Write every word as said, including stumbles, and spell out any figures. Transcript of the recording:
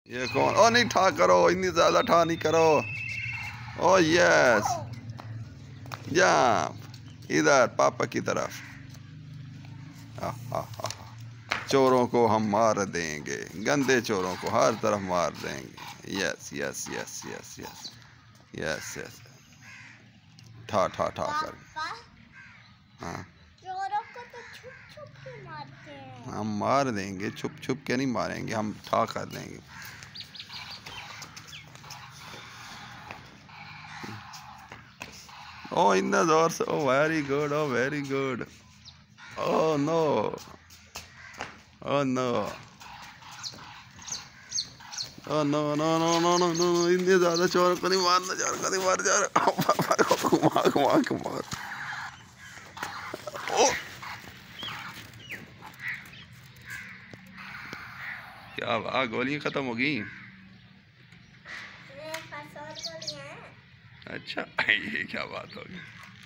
ये कौन? ओ नहीं ठा करो, इतनी ज्यादा ठा नहीं करो। ओ यस, जंप इधर पापा की तरफ। आ, आ, आ, चोरों को हम मार देंगे, गंदे चोरों को हर तरफ मार देंगे। Yes yes yes yes yes yes yes, ठा ठा ठा कर। हाँ चोरों को तो छुप छुप के मारते हैं। हम मार देंगे, छुप छुप के नहीं मारेंगे, हम ठा कर देंगे। ओ इतना जोर से, oh very good, oh very good. Oh no, oh no, oh no no no no no no, इतने ज्यादा चोर को नहीं मारना, चोर को नहीं मार, चोर घुमा घुमा घुमा। ओ क्या वाह, गोलियां खत्म हो गई। अच्छा ये क्या बात होगी।